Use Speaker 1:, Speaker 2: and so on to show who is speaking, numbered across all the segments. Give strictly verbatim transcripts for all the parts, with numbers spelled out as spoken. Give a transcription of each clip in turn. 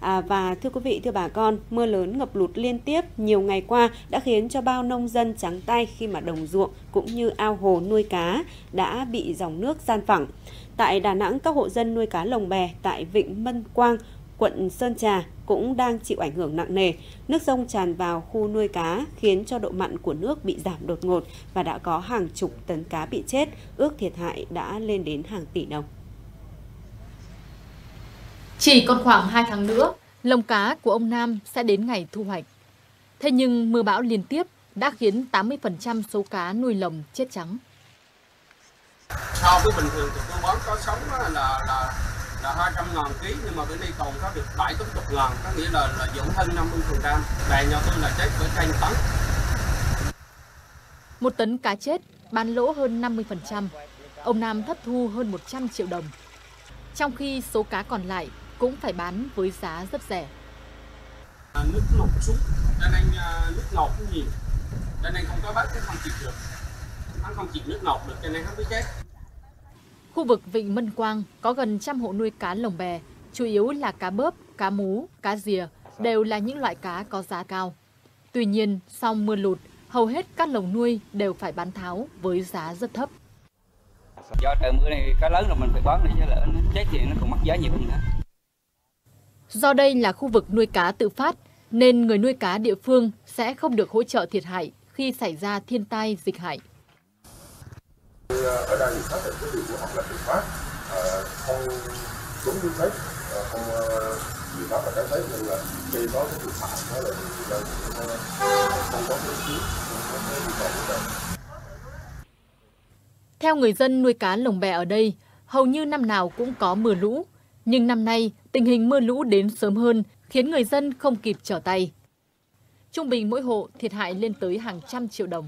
Speaker 1: À, và thưa quý vị, thưa bà con, mưa lớn ngập lụt liên tiếp nhiều ngày qua đã khiến cho bao nông dân trắng tay khi mà đồng ruộng cũng như ao hồ nuôi cá đã bị dòng nước san phẳng. Tại Đà Nẵng, các hộ dân nuôi cá lồng bè tại Vịnh Mân Quang, quận Sơn Trà cũng đang chịu ảnh hưởng nặng nề. Nước dâng tràn vào khu nuôi cá khiến cho độ mặn của nước bị giảm đột ngột và đã có hàng chục tấn cá bị chết, ước thiệt hại đã lên đến hàng tỷ đồng.
Speaker 2: Chỉ còn khoảng hai tháng nữa, lồng cá của ông Nam sẽ đến ngày thu hoạch. Thế nhưng mưa bão liên tiếp đã khiến tám mươi phần trăm số cá nuôi lồng chết trắng.
Speaker 3: So với bình thường thì tôi bán cá sống là là là hai trăm ngàn ký, nhưng mà bữa nay còn có được bảy tám chục ngàn, có nghĩa là là dưỡng hơn năm mươi phần trăm. Bè nhà tôi là chết với trên tấn.
Speaker 2: Một tấn cá chết bán lỗ hơn năm mươi phần trăm. Ông Nam thất thu hơn một trăm triệu đồng. Trong khi số cá còn lại cũng phải bán với giá rất rẻ.
Speaker 3: Nước ngọt xuống, cho nên nước ngọt cũng nhiều, cho nên không có bắt, cái không chịu được, hắn không chịu nước ngọt được, cho nên hắn mới chết.
Speaker 2: Khu vực Vịnh Mân Quang có gần trăm hộ nuôi cá lồng bè, chủ yếu là cá bớp, cá mú, cá rìa, đều là những loại cá có giá cao. Tuy nhiên, sau mưa lụt, hầu hết các lồng nuôi đều phải bán tháo với giá rất thấp.
Speaker 4: Do trời mưa này cá lớn rồi mình phải bán, để cho lỡ nó chết thì nó còn mất giá nhiều hơn nữa.
Speaker 2: Do đây là khu vực nuôi cá tự phát, nên người nuôi cá địa phương sẽ không được hỗ trợ thiệt hại khi xảy ra thiên tai dịch hại.
Speaker 5: Ở đây thì xác định cái việc của họ là tự phát, không đúng như thế, không gì đó là cái thế, nên là khi có cái thiệt hại đó là người dân không có cái cứu, không có cái gì cả.
Speaker 2: Theo người dân nuôi cá lồng bè ở đây, hầu như năm nào cũng có mưa lũ, nhưng năm nay tình hình mưa lũ đến sớm hơn khiến người dân không kịp trở tay. Trung bình mỗi hộ thiệt hại lên tới hàng trăm triệu đồng.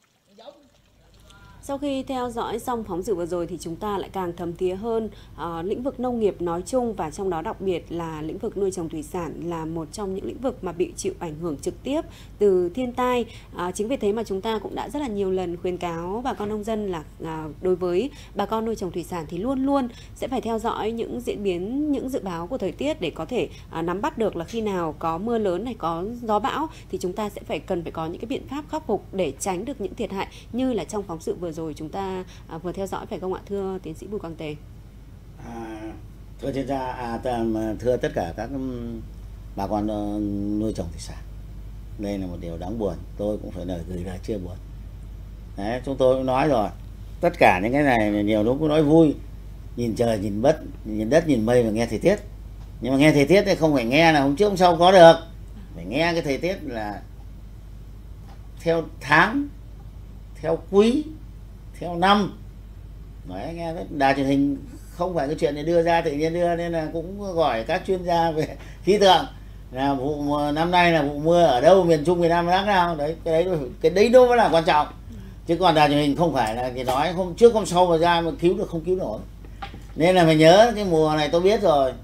Speaker 1: Sau khi theo dõi xong phóng sự vừa rồi thì chúng ta lại càng thấm thía hơn uh, lĩnh vực nông nghiệp nói chung, và trong đó đặc biệt là lĩnh vực nuôi trồng thủy sản là một trong những lĩnh vực mà bị chịu ảnh hưởng trực tiếp từ thiên tai. Uh, chính vì thế mà chúng ta cũng đã rất là nhiều lần khuyến cáo bà con nông dân là uh, đối với bà con nuôi trồng thủy sản thì luôn luôn sẽ phải theo dõi những diễn biến, những dự báo của thời tiết để có thể uh, nắm bắt được là khi nào có mưa lớn này, có gió bão thì chúng ta sẽ phải cần phải có những cái biện pháp khắc phục để tránh được những thiệt hại như là trong phóng sự vừa rồi chúng ta à, vừa theo dõi, phải không ạ, thưa tiến sĩ Bùi Quang Tề?
Speaker 6: À, thưa chuyên gia, à, thưa tất cả các bà con nuôi trồng thủy sản, đây là một điều đáng buồn, tôi cũng phải lời gửi lời chia buồn. Đấy, chúng tôi cũng nói rồi, tất cả những cái này nhiều lúc cũng nói vui, nhìn trời, nhìn đất, nhìn đất, nhìn mây và nghe thời tiết. Nhưng mà nghe thời tiết thì không phải nghe là hôm trước hôm sau có được, phải nghe cái thời tiết là theo tháng, theo quý, theo năm. Nói nghe đấy, đài truyền hình không phải cái chuyện để đưa ra tự nhiên đưa, nên là cũng gọi các chuyên gia về khí tượng là vụ năm nay là vụ mưa ở đâu, miền Trung, miền Nam khác nào đấy, cái đấy cái đấy nó mới là quan trọng. Chứ còn đài truyền hình không phải là thì nói hôm trước hôm sau mà ra mà cứu được không cứu nổi. Nên là phải nhớ cái mùa này tôi biết rồi,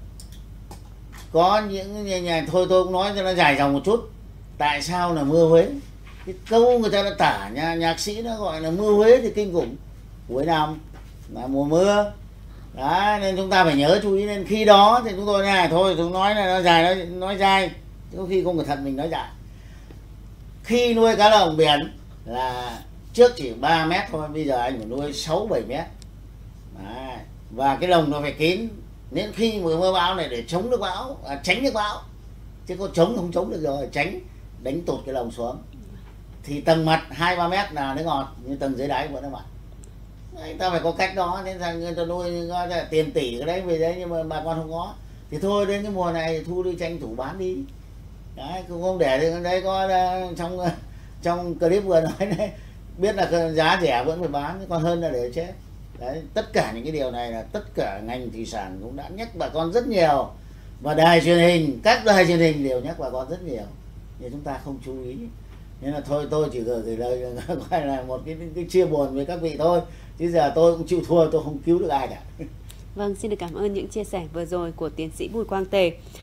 Speaker 6: có những nhà, nhà thôi tôi cũng nói cho nó dài dòng một chút. Tại sao là mưa Huế? Cái câu người ta đã tả, nhà nhạc sĩ nó gọi là mưa Huế thì kinh khủng, cuối năm là mùa mưa. Đấy, nên chúng ta phải nhớ chú ý, nên khi đó thì chúng tôi này thôi chúng nói là nó dài, nói, nói dài, chứ khi không cẩn thận mình nói dài. Khi nuôi cá lồng biển là trước chỉ ba mét thôi, bây giờ anh phải nuôi sáu bảy mét. Đấy. Và cái lồng nó phải kín, nên khi mưa mưa bão này để chống nước bão, à, tránh nước bão, chứ có chống không chống được rồi, tránh đánh tụt cái lồng xuống. Thì tầng mặt hai ba mét là nước ngọt, nhưng tầng dưới đáy vẫn nước mặn. Đấy, ta phải có cách đó, nên rằng người ta nuôi là tiền tỷ cái đấy về đấy, nhưng mà bà con không có thì thôi, đến cái mùa này thu đi tranh thủ bán đi. Đấy, cũng không để đấy có trong trong clip vừa nói đấy, biết là giá rẻ vẫn phải bán, còn hơn là để chết. Đấy, tất cả những cái điều này là tất cả ngành thủy sản cũng đã nhắc bà con rất nhiều, và đài truyền hình, các đài truyền hình đều nhắc bà con rất nhiều, nhưng chúng ta không chú ý. Nên là thôi tôi chỉ gửi, gửi lời gọi là một cái, cái chia buồn với các vị thôi, chứ giờ tôi cũng chịu thua, tôi không cứu được ai cả.
Speaker 1: Vâng, xin được cảm ơn những chia sẻ vừa rồi của tiến sĩ Bùi Quang Tề.